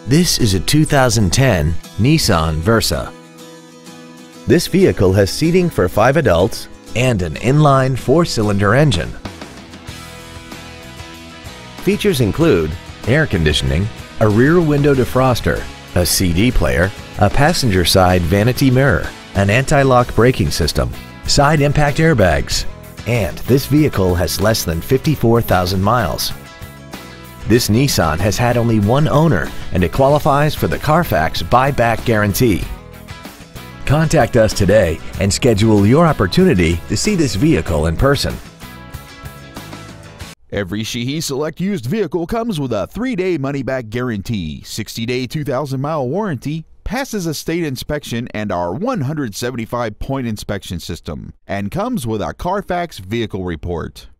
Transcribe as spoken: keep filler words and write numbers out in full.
This is a two thousand ten Nissan Versa. This vehicle has seating for five adults and an inline four-cylinder engine. Features include air conditioning, a rear window defroster, a C D player, a passenger side vanity mirror, an anti-lock braking system, side impact airbags, and this vehicle has less than fifty-four thousand miles. This Nissan has had only one owner and it qualifies for the Carfax buyback guarantee. Contact us today and schedule your opportunity to see this vehicle in person. Every Sheehy Select used vehicle comes with a three-day money-back guarantee, sixty-day two thousand mile warranty, passes a state inspection and our one hundred seventy-five point inspection system, and comes with a Carfax vehicle report.